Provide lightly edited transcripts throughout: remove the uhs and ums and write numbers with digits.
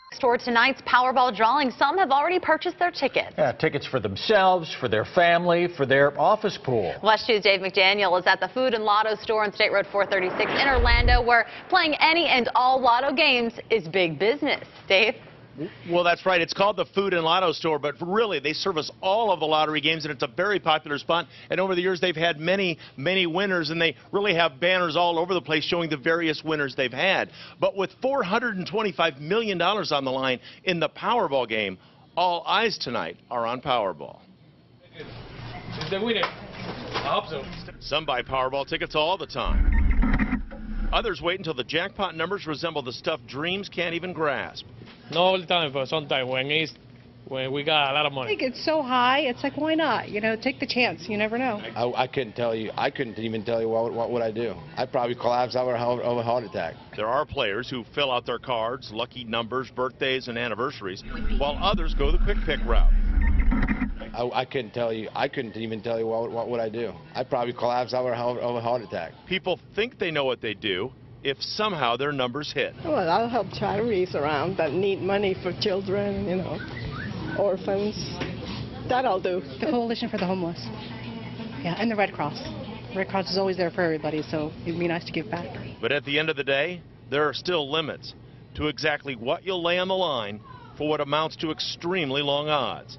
Toward tonight's Powerball drawing, some have already purchased their tickets. Yeah, tickets for themselves, for their family, for their office pool. WESH 2's Dave McDaniel is at the Food and Lotto store on State Road 436 in Orlando, where playing any and all lotto games is big business. Dave? Well, that's right. It's called the Food and Lotto store, but really they service all of the lottery games, and it's a very popular spot. And over the years, they've had many winners, and they really have banners all over the place showing the various winners they've had. But with $425 million on the line in the Powerball game, all eyes tonight are on Powerball. If they win it, I hope so. Some buy Powerball tickets all the time. Others wait until the jackpot numbers resemble the stuff dreams can't even grasp. Not all the time, but sometimes when we got a lot of I money. think it's so high, it's like, why not? You know, take the chance. You never know. I couldn't tell you. I couldn't even tell you what would I do. I'd probably collapse over a heart attack. There are players who fill out their cards, lucky numbers, birthdays, and anniversaries, while others go the quick pick route. I couldn't tell you. I couldn't even tell you what would I do. I'd probably collapse over a heart attack. People think they know what they do if somehow their numbers hit. Well, I'll help charities around that need money for children, you know, orphans. That I'll do. The Coalition for the Homeless. Yeah, and the Red Cross. Red Cross is always there for everybody, so it'd be nice to give back. But at the end of the day, there are still limits to exactly what you'll lay on the line for what amounts to extremely long odds.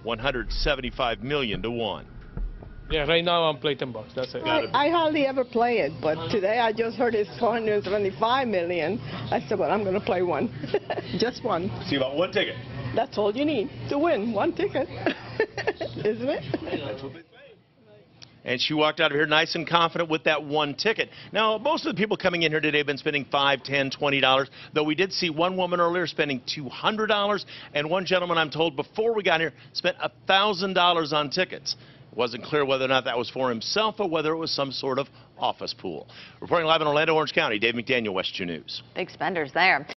175 million to 1. Yeah, right now I'm playing $10. That's it. I hardly ever play it, but today I just heard it's 475 million. I said, well, I'm going to play one. Just one. See about one ticket. That's all you need to win, one ticket. Isn't it? That's what they say. And she walked out of here nice and confident with that one ticket. Now, most of the people coming in here today have been spending $5, $10, $20, though we did see one woman earlier spending $200, and one gentleman, I'm told, before we got here, spent $1,000 on tickets. It wasn't clear whether or not that was for himself or whether it was some sort of office pool. Reporting live in Orlando, Orange County, Dave McDaniel, WESH 2 News. Big spenders there.